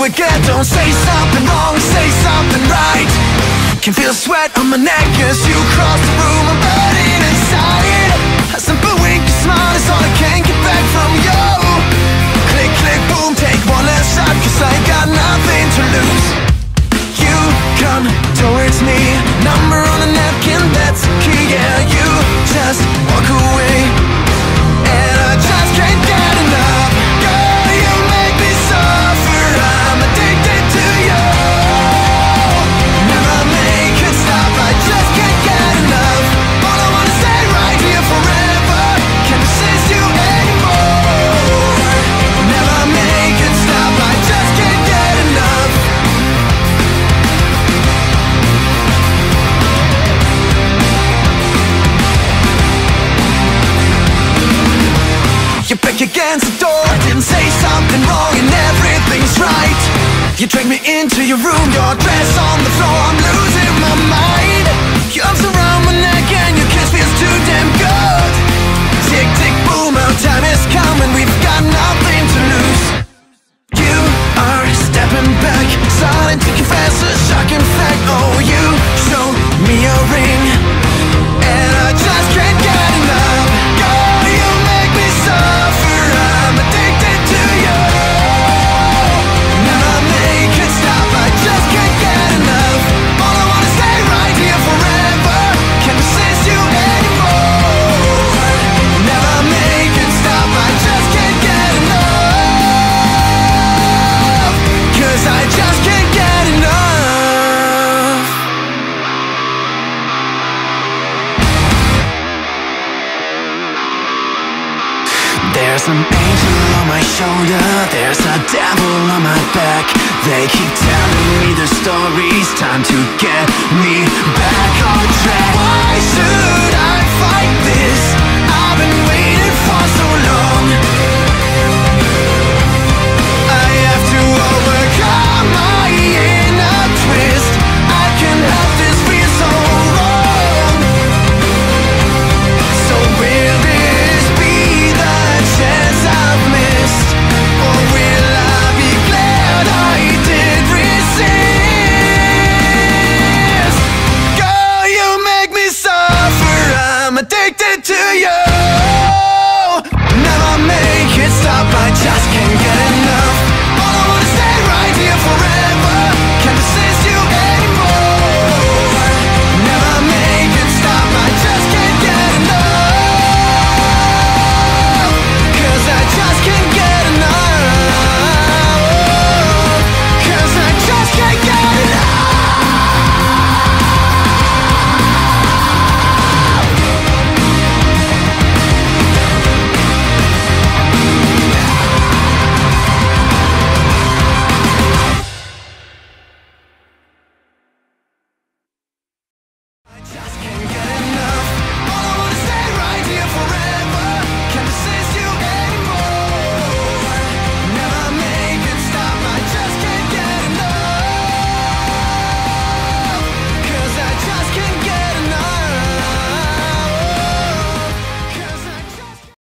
forget. Don't say something wrong, say something right. Can feel sweat on my neck as you cross the room. I'm burning inside. A simple wink, a smile is all I can get back from you. Click, click, boom, take one last shot, 'cause I got nothing to lose. You come towards me, number on a napkin, that's the key. Yeah, you just walk away, and I just can't get enough. Girl, you make me suffer, I'm addicted to you. Never make it stop, I just can't get enough. All I wanna stay right here forever, can't resist you anymore. Never make it stop, I just can't get enough. You back against the door, didn't say something wrong and everything's right. You drag me into your room, your dress on the floor, I'm losing my mind. Your arms around my neck and your kiss feels too damn good. Tick, tick, boom, our time is coming, we've got nothing to lose. You are stepping back, silent, taking fast, a shocking fact. Oh, you show me a ring, and I just can't get enough. Girl, you make me suffer, I'm addicted to you. Never make it stop, I just can't get enough. All I wanna stay right here forever, can't resist you anymore. Never make it stop, I just can't get enough. 'Cause I just can't get enough. There's an angel on my shoulder, there's a devil on my back. They keep telling me their stories, time to get me back on track. Why should I fight this? I've been waiting for so long. I have to overcome my inner twist. I can help this feel so wrong. So will this be the chance I've missed, or will I be glad I did resist? Girl, you make me suffer, I'm addicted to you.